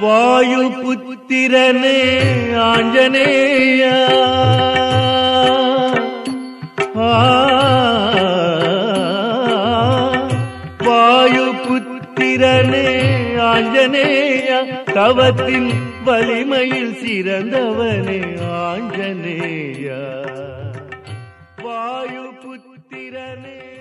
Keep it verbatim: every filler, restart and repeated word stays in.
வாயு புத்திரனே ஆஞ்சநேயா வாயு புத்திரனே ஆஞ்சநேயா தவத்தின் வலிமையில் சிறந்தவனே ஆஞ்சநேயா வாயு புத்திரனே